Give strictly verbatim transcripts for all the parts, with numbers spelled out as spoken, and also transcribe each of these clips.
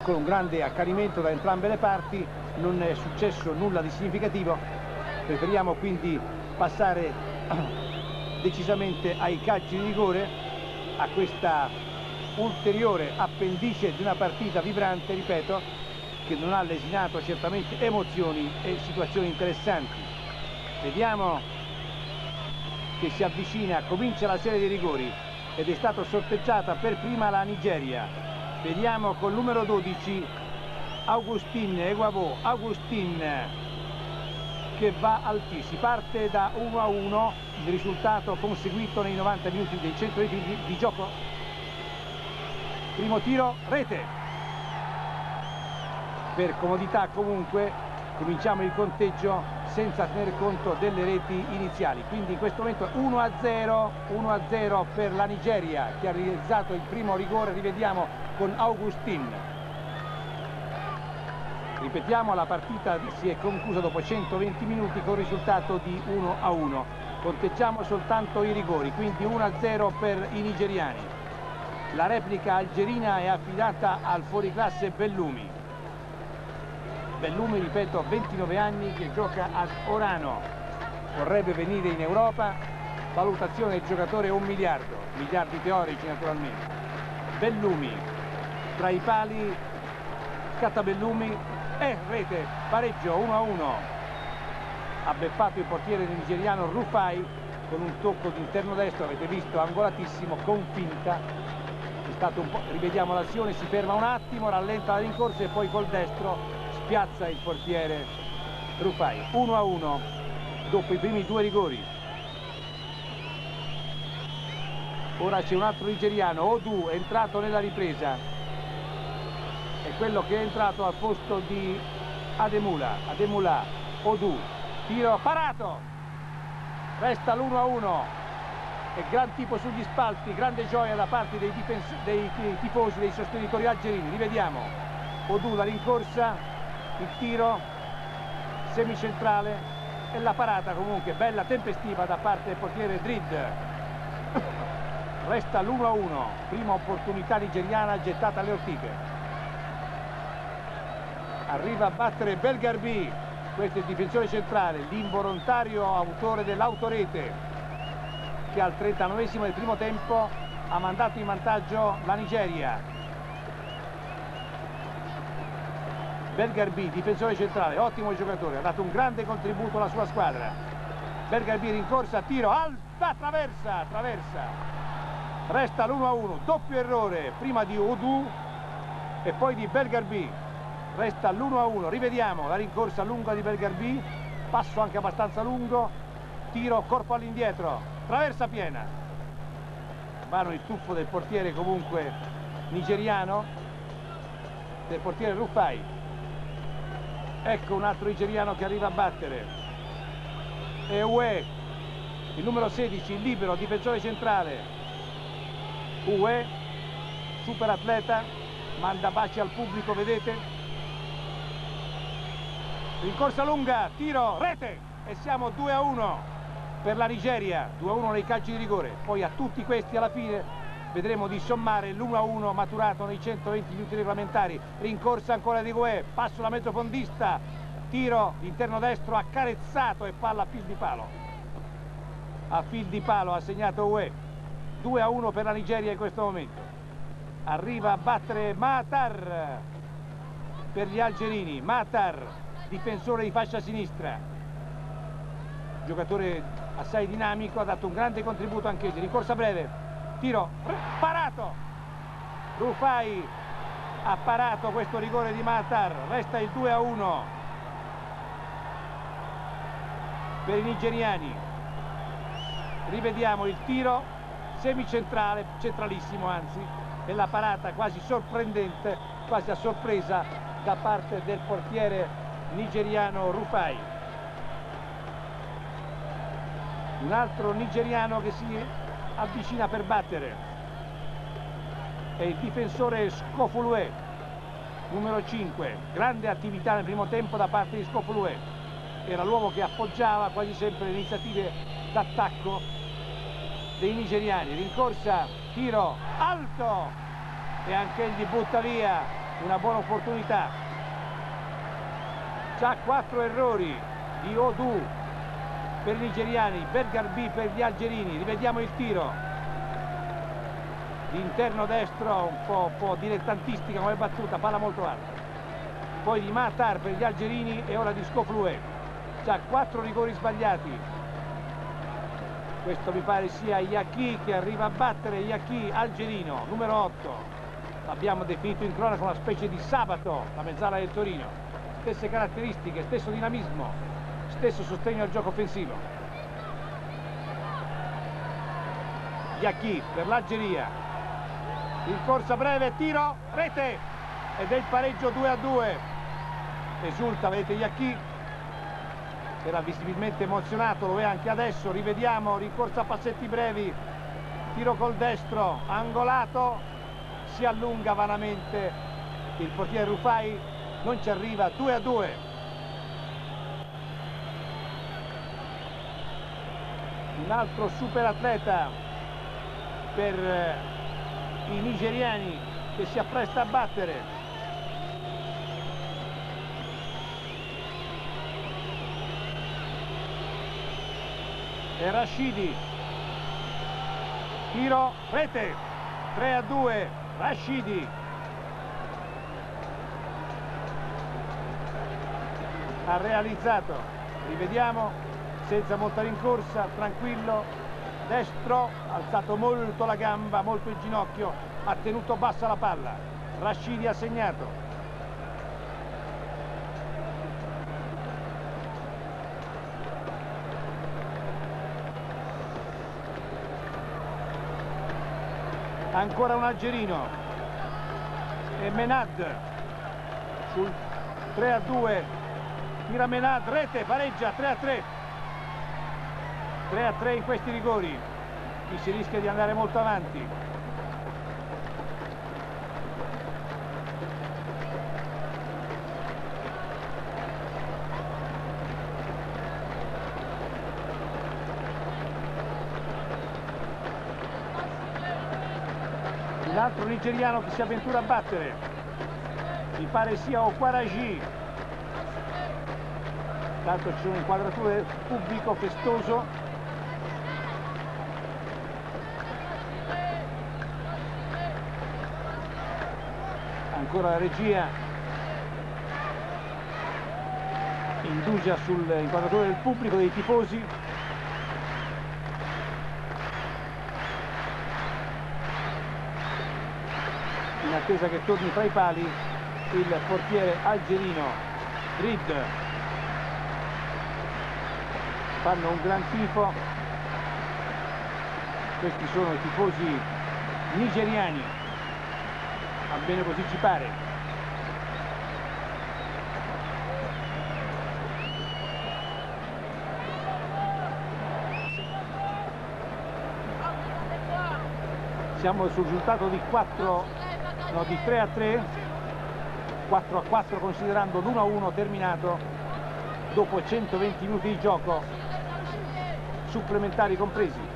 con un grande accanimento da entrambe le parti, non è successo nulla di significativo. Preferiamo quindi passare decisamente ai calci di rigore, a questa ulteriore appendice di una partita vibrante, ripeto, che non ha lesinato certamente emozioni e situazioni interessanti. Vediamo che si avvicina, comincia la serie di rigori ed è stata sorteggiata per prima la Nigeria. Vediamo col numero dodici Augustin Eguavo, Augustin che va al tiro. Si parte da uno a uno, il risultato conseguito nei novanta minuti dei centoventi di, di gioco. Primo tiro, rete. Per comodità comunque cominciamo il conteggio senza tener conto delle reti iniziali, quindi in questo momento uno a zero, uno a zero per la Nigeria che ha realizzato il primo rigore. Rivediamo con Augustin. Ripetiamo, la partita si è conclusa dopo centoventi minuti con risultato di uno a uno. Conteggiamo soltanto i rigori, quindi uno a zero per i nigeriani. La replica algerina è affidata al fuoriclasse Bellumi. Bellumi, ripeto, ventinove anni, che gioca ad Orano. Vorrebbe venire in Europa, valutazione del giocatore un miliardo, miliardi teorici naturalmente. Bellumi, tra i pali, scatta Bellumi. E rete, pareggio uno a uno. Ha beffato il portiere nigeriano Rufai con un tocco di interno destro, avete visto, angolatissimo, con finta. È stato un po', rivediamo l'azione, si ferma un attimo, rallenta la rincorsa e poi col destro spiazza il portiere Rufai. uno a uno dopo i primi due rigori. Ora c'è un altro nigeriano, Odu, è entrato nella ripresa. È quello che è entrato al posto di Ademula. Ademula, Odu, tiro parato, resta l'uno a uno e gran tipo sugli spalti, grande gioia da parte dei, dei tifosi, dei sostenitori algerini. Rivediamo Odu, la rincorsa, il tiro semicentrale e la parata comunque bella, tempestiva da parte del portiere Drid. Resta l'uno a uno, prima opportunità nigeriana gettata alle ortiche. Arriva a battere Belgarbi, questo è il difensore centrale, l'involontario autore dell'autorete, che al trentanovesimo del primo tempo ha mandato in vantaggio la Nigeria. Belgarbi, difensore centrale, ottimo giocatore, ha dato un grande contributo alla sua squadra. Belgarbi rincorsa, tiro, alta, traversa, traversa. Resta l'uno a uno, doppio errore, prima di Odu e poi di Belgarbi. Resta l'uno a uno, rivediamo la rincorsa lunga di Belgarbi, passo anche abbastanza lungo, tiro, corpo all'indietro, traversa piena. Vano il tuffo del portiere comunque nigeriano, del portiere Rufai. Ecco un altro nigeriano che arriva a battere. E Uè, il numero sedici, il libero, difensore centrale. Uè, super atleta, manda baci al pubblico, vedete? Rincorsa lunga, tiro, rete e siamo due a uno per la Nigeria, due a uno nei calci di rigore. Poi a tutti questi alla fine vedremo di sommare l'uno a uno maturato nei centoventi minuti regolamentari. Rincorsa ancora di Guè, passo la mezzofondista, tiro interno destro accarezzato e palla a fil di palo. A fil di palo ha segnato Guè, due a uno per la Nigeria in questo momento. Arriva a battere Matar per gli algerini, Matar, difensore di fascia sinistra, giocatore assai dinamico, ha dato un grande contributo anche egli. Rincorsa breve, tiro, parato, Rufai ha parato questo rigore di Matar, resta il due a uno per i nigeriani. Rivediamo il tiro semicentrale, centralissimo anzi, e la parata quasi sorprendente, quasi a sorpresa da parte del portiere nigeriano Rufai. Un altro nigeriano che si avvicina per battere è il difensore Scofuluè, numero cinque, grande attività nel primo tempo da parte di Scofuluè, era l'uomo che appoggiava quasi sempre le iniziative d'attacco dei nigeriani. Rincorsa, tiro alto e anche egli butta via una buona opportunità. Già quattro errori di Odu per i nigeriani, Bergarbi per gli algerini. Rivediamo il tiro di interno destro, un po', un po' dilettantistica come battuta, palla molto alta. Poi di Matar per gli algerini e ora di Scoflue. Già quattro rigori sbagliati. Questo mi pare sia Yaki che arriva a battere, Yaki algerino, numero otto. L'abbiamo definito in cronaca una specie di Sabato, la mezzala del Torino. Stesse caratteristiche, stesso dinamismo, stesso sostegno al gioco offensivo. Yaki per l'Algeria. Rincorsa breve, tiro, rete ed è il pareggio due a due. Esulta, vedete Yaki, era visibilmente emozionato, lo è anche adesso. Rivediamo, rincorsa a passetti brevi, tiro col destro, angolato, si allunga vanamente il portiere Rufai, non ci arriva, due a due. Un altro super atleta per i nigeriani che si appresta a battere. E Rashidi, tiro, rete, tre a due, Rashidi. Ha realizzato, rivediamo, senza molta rincorsa, tranquillo, destro, alzato molto la gamba, molto il ginocchio, ha tenuto bassa la palla. Rashidi ha segnato. Ancora un algerino e Menad sul tre a due, tira Menad, rete, pareggia, tre a tre. tre a tre in questi rigori, qui si rischia di andare molto avanti. L'altro nigeriano che si avventura a battere, mi pare sia Okwaraji. Tanto ci sono inquadrature, pubblico festoso. Ancora la regia indugia sull'inquadratura del pubblico, dei tifosi. In attesa che torni tra i pali il portiere algerino Grid. Fanno un gran tifo, questi sono i tifosi nigeriani, almeno così ci pare. Siamo sul risultato di quattro No, di tre a tre, quattro a quattro considerando l'uno a uno terminato dopo centoventi minuti di gioco, supplementari compresi.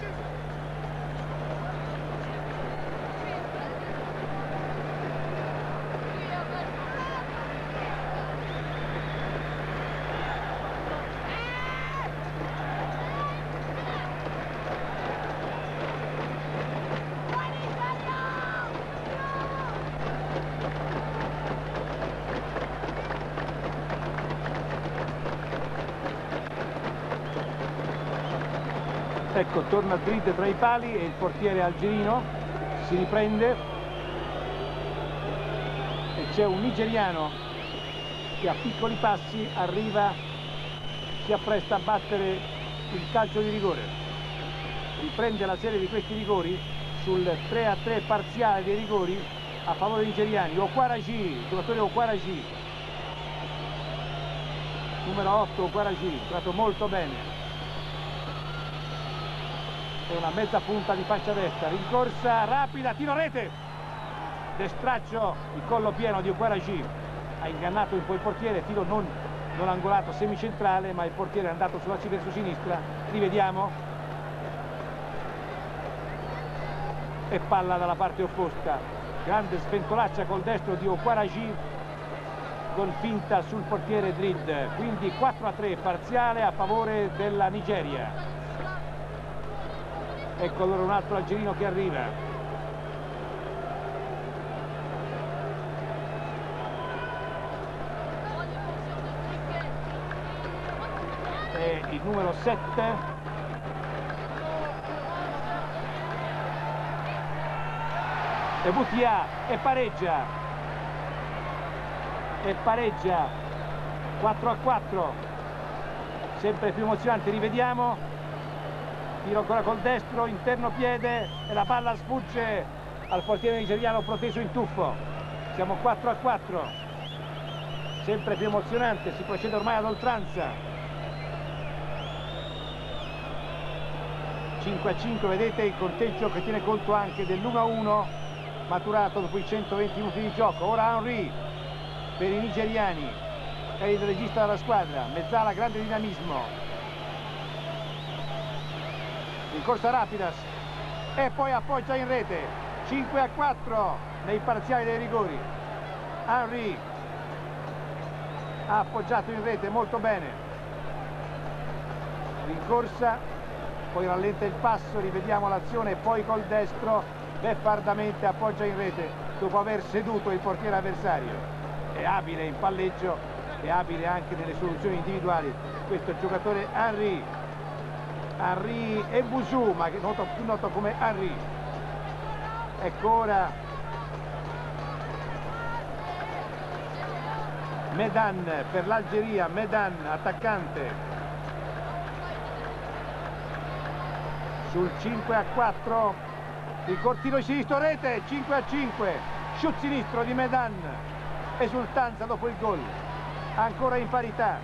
Ecco, torna a Grid tra i pali e il portiere algerino si riprende e c'è un nigeriano che a piccoli passi arriva, si appresta a battere il calcio di rigore. Riprende la serie di questi rigori sul tre a tre parziale dei rigori a favore dei nigeriani. Okwaraji, il giocatore Okwaraji, numero otto, Okwaraji, giocato molto bene. È una mezza punta di faccia destra, rincorsa rapida, tiro rete, destraccio, il collo pieno di Okwaraji, ha ingannato un po' il portiere, tiro non, non angolato, semicentrale, ma il portiere è andato sulla verso sinistra. Rivediamo, e palla dalla parte opposta grande sventolaccia col destro di Okwaraji con finta sul portiere Drid, quindi quattro a tre parziale a favore della Nigeria. Ecco allora un altro algerino che arriva. E il numero sette. E Boutia e pareggia. E pareggia quattro a quattro, sempre più emozionante, rivediamo, tiro ancora col destro, interno piede e la palla sfugge al portiere nigeriano proteso in tuffo. Siamo quattro a quattro, sempre più emozionante, si procede ormai ad oltranza. Cinque a cinque, vedete il conteggio che tiene conto anche dell'uno a uno maturato dopo i centoventi minuti di gioco. Ora Henry per i nigeriani, è il regista della squadra, Mezzala, grande dinamismo, in corsa rapida e poi appoggia in rete. Cinque a quattro nei parziali dei rigori. Henry ha appoggiato in rete molto bene, rincorsa, poi rallenta il passo, rivediamo l'azione, poi col destro beffardamente appoggia in rete dopo aver seduto il portiere avversario. È abile in palleggio, è abile anche nelle soluzioni individuali questo giocatore Henry. Henry e Bouzou, ma che noto, più noto come Henry. Ecco ora Medan per l'Algeria, Medan attaccante sul cinque a quattro, il cortino sinistro, rete. Cinque a cinque, shoot sinistro di Medan, esultanza dopo il gol, ancora in parità.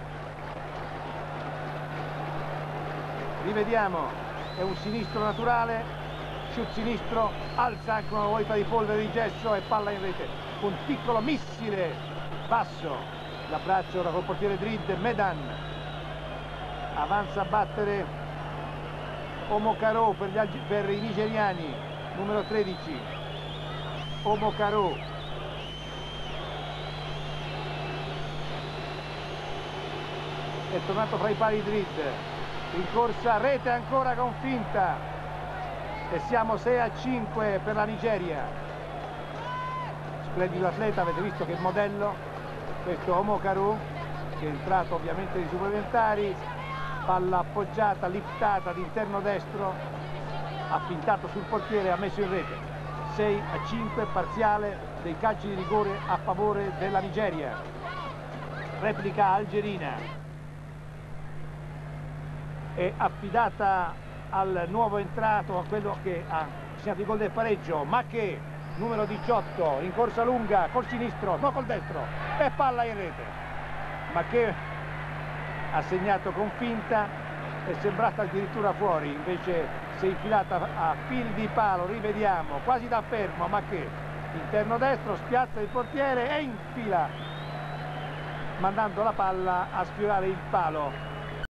Rivediamo, è un sinistro naturale, shoot sinistro, alza anche una volta di polvere di gesso e palla in rete, un piccolo missile basso, l'abbraccio ora col portiere Drid. Medan avanza a battere Omokaro per, gli, per i nigeriani, numero tredici. Omokaro è tornato fra i pali Drid, in corsa, rete ancora con finta e siamo sei a cinque per la Nigeria. Splendido atleta, avete visto che modello questo Omokaro, che è entrato ovviamente nei supplementari, palla appoggiata, liftata d'interno destro, ha fintato sul portiere, ha messo in rete. Sei a cinque parziale dei calci di rigore a favore della Nigeria. Replica algerina è affidata al nuovo entrato, a quello che ha segnato il gol del pareggio, ma che numero diciotto, in corsa lunga col sinistro, no col destro, e palla in rete. Ma che ha segnato con finta, è sembrata addirittura fuori, invece si è infilata a fil di palo, rivediamo, quasi da fermo, ma che interno destro, spiazza il portiere e infila, mandando la palla a sfiorare il palo.